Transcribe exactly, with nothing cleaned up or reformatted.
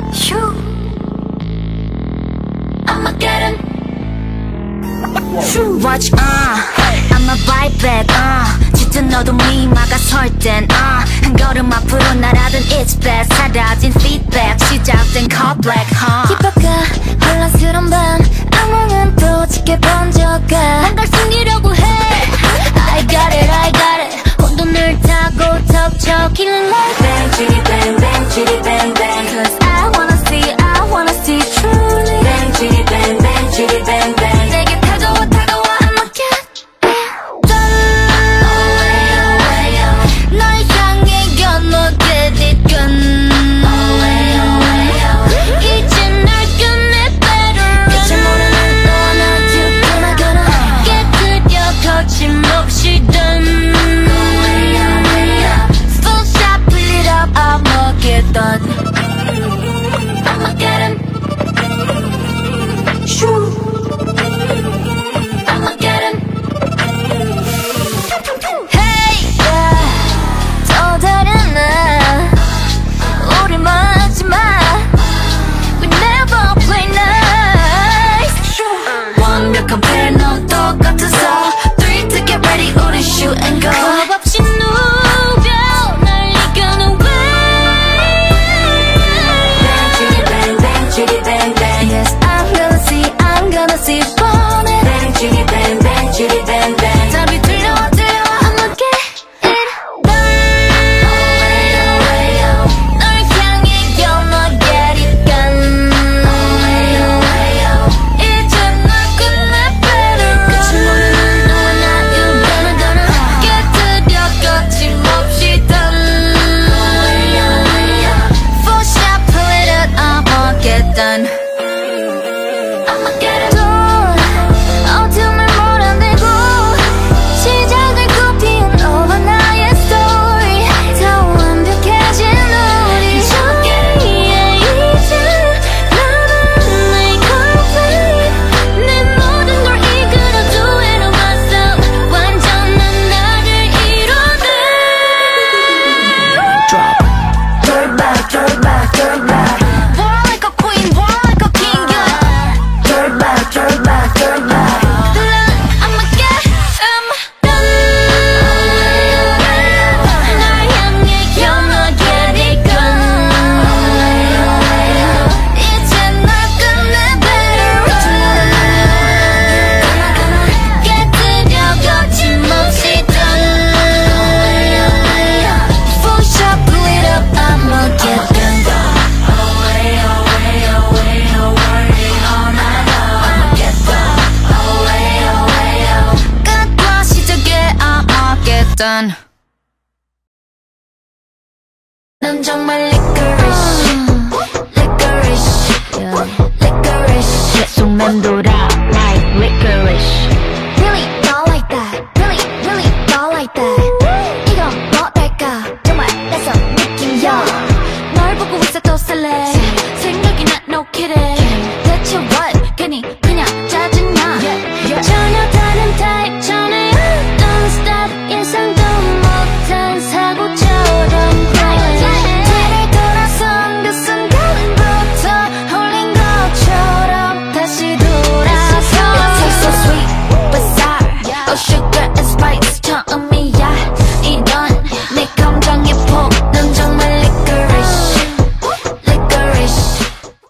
Shoo. I'ma get him. Shoo. Watch, uh, I'ma bite back, uh. 짙은 너도 미마가 설땐, uh. 한 걸음 앞으로 날아든 it's best. 사라진 feedback, 시작된 call black, huh. 뒷바가 혼란스러운 밤 악몽은 또 짙게 번져가 난 걸 숨기려고 해. I got it, I got it. 혼돈을 타고 덮쳐 killing like bang, chitty bang, bang, chitty bang, bang. Cause I wanna see, I wanna see truly. Bang, chitty bang, bang, chitty bang, bang. 내게 다가와, 다가와, I'ma get it done. Away, away, away. 널 향해 gonna get it done. Away, away, away. 이제 날 끝내 better run. 끝을 모르는 너와 나 you gonna gonna 깨뜨려 거침없이 done. Away, away, away. Full shot, pull it up, I'ma get done. I'ma get him. Shoo. I'ma get him. Hey, yeah. 또 다른 날 우리 마지막 We never play nice. 완벽한 패널 똑같아서 Three to get ready 우리 shoot and go. 겁 없이 누벼 날 이겨는 way. Bang, chitty bang, bang, chitty bang, bang. Yes, I'm gonna see, I'm gonna see 뻔해. Bang, chitty bang, bang, chitty bang, bang. 답이 들려와 들려와 I'ma get it done. Away, away, away. 널 향해 gonna get it done. Away, away, away. 이제 널 끝내 better run. 끝을 모르는 너와 나 you gonna gonna 깨뜨려 거침없이 done. Away, away, away. Full shot, pull it up, I'ma get done. I'ma get him. 또 어둠을 몰아내고 시작을 꽃피운 너와 나의 story. 더 완벽해진 우리 저기에 이제 너는 내 girlfriend. 내 모든 걸 이끌어줘 and myself. 완전한 나를 이뤄내. Drop. Throw it back, throw it back, throw it back. War like a queen, war like a king, yeah. Throw it back, throw it back, throw it back. I'ma get him done. 날 향해 gonna get it done. 이제 널 끝내 better run. 깨뜨려 거침없이 done. Full shot, pull it up, I'ma get done. Away, away, away, away, all night long. I'ma get done. Away, away, away. 끝과 시작에 I'ma get done. 넌 정말 licorice, licorice, licorice. 계속 맴돌아 like licorice. Really not like that, really, really not like that. 이건 뭐랄까 정말 낯선 느낌이야. 널 보고 있어도 설레 생각이 나 no kidding. 대체 what 괜히 그냥 짜증나. 전혀 다른 타입 전에 don't stop 예상도 못한 사고처럼 뒤를 돌아선 그 순간부터 홀린 것처럼 다시 돌아서 Taste so sweet, bizarre, oh sugar